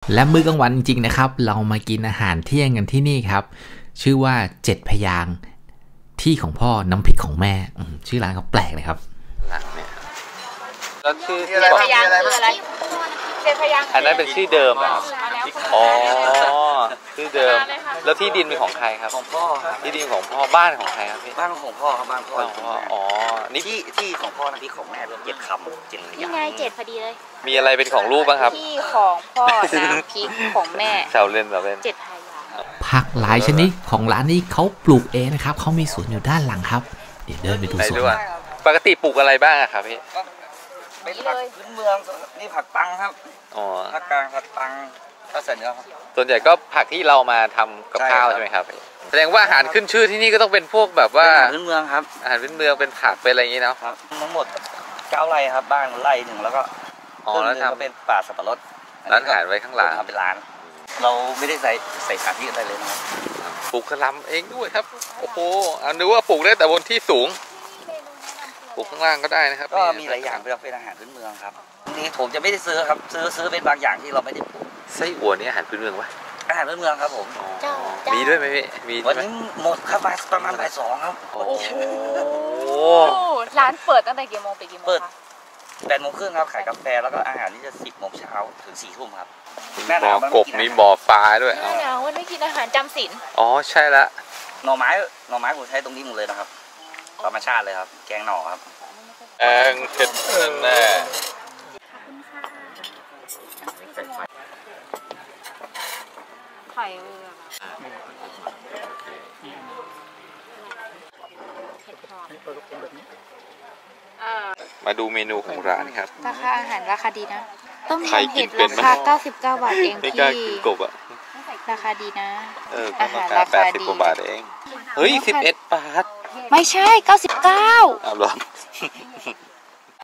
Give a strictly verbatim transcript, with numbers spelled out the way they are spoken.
และมื้อกลางวันจริงๆนะครับเรามากินอาหารเที่ยงกันที่นี่ครับชื่อว่าเจ็ดพยางค์ที่ของพ่อน้ำพริกของแม่ชื่อร้านเขาแปลกเลยครับร้านเนี่ยแล้วชื่อเจ็ดพยางค์คืออะไรเจ็ดพยางค์อันนั้นเป็นชื่อเดิมครับอ๋อชื่อเดิมแล้วที่ดินเป็นของใครครับของพ่อที่ดินของพ่อบ้านของใครครับพี่บ้านของพ่อครับบ้านพ่ออ๋อนี่ที่ที่ของพ่อนะที่ของแม่เจ็ดคำเจ็ดนี่ไงเจ็ดพอดีเลยมีอะไรเป็นของลูกบ้างครับที่ของพ่อน้ำพริกของแม่ชาวเล่นชาวเล่นเจ็ดพยางค์ผักหลายชนิดของร้านนี้เขาปลูกเองนะครับเขามีสวนอยู่ด้านหลังครับเดี๋ยวเดินไปดูสวนปกติปลูกอะไรบ้างครับพี่เป็นผักพื้นเมืองนี่ผักตังครับอ๋อภาคกลางผักตังก็เสร็จแล้วครับส่วนใหญ่ก็ผักที่เรามาทำกับข้าวใช่ไหมครับแสดงว่าอาหารขึ้นชื่อที่นี่ก็ต้องเป็นพวกแบบว่าอาหารพื้นเมืองครับอาหารพื้นเมืองเป็นผักเป็นอะไรอย่างนี้เนาะครับทั้งหมดเก้าไร่ครับบ้านไร่หนึ่งแล้วก็อ๋อแล้วทำเป็นป่าสับปะรดร้านอาหารไว้ข้างหลังทำเป็นร้านเราไม่ได้ใส่ใส่สารที่อะไรเลยนะครับปลูกกระลำเองด้วยครับโอ้โหอันนึกว่าปลูกได้แต่บนที่สูงปลูกข้างล่างก็ได้นะครับก็มีหลายอย่างเป็นอาหารพื้นเมืองครับนี่ผมจะไม่ได้ซื้อครับซื้อซื้อเป็นบางอย่างที่เราไม่ได้ปลูกไส้อั่วนี่อาหารพื้นเมืองวะอาหารพื้นเมืองครับผมมีด้วยไหมพี่มีวันนี้หมดครับประมาณบ่ายสองครับโอ้โหร้านเปิดตั้งแต่กี่โมงไปกี่โมงเปิดแปดโมงครึ่งครับขายกาแฟแล้วก็อาหารนี่จะสิบโมงเช้าถึงสี่ทุ่มครับบ่อกบมีบ่อปลาด้วยเอาหนาววันนี้กินอาหารจำศีลอ๋อใช่ละหน่อไม้หน่อไม้ผมใช้ตรงนี้หมดเลยนะครับธรรมชาติเลยครับแกงหน่อครับแกงเผ็ดแน่ไข่เรือมาดูเมนูของร้านครับราคาอาหารราคาดีนะต้มยำเห็ดราคาเก้าสิบเก้าบาทเองพี่กบอะราคาดีนะเอออาหารราคาแปดสิบกว่าบาทเองเฮ้ยสิบเอ็ดบาทไม่ใช่เก้าสิบเก้าอ้าวหรอ